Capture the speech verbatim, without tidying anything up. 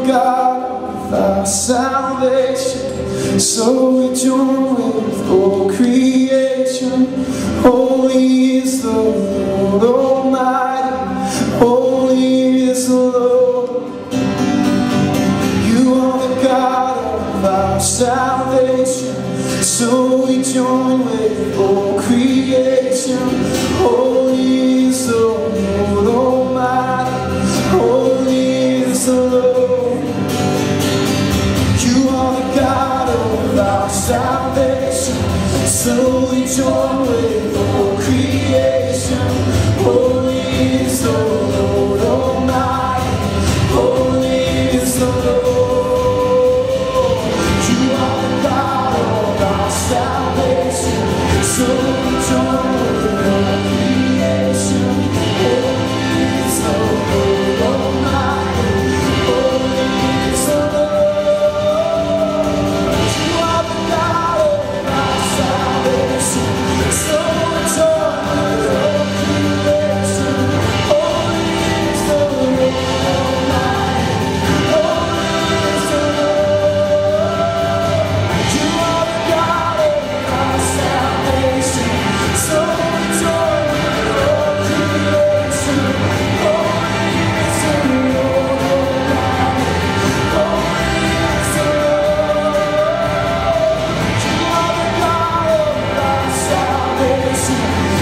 God of our salvation, so we join with all creation. Holy is the Lord Almighty, holy is the Lord. You are the God of our salvation, so we join with all creation. Holy is the Lord Almighty, holy is the Lord. You are the God of our salvation, so we join with all creation. Holy is the Lord Almighty, holy is the Lord. You are the God of our salvation, so we join with all creation. Holy is the Lord Almighty, holy is the Lord. You are the God of our salvation, so we join with all creation. Holy is the Lord Almighty, holy is the Lord. You are the God of our salvation, so we join with all creation. Holy is the Lord Almighty, holy is the Lord. You are the God of our salvation,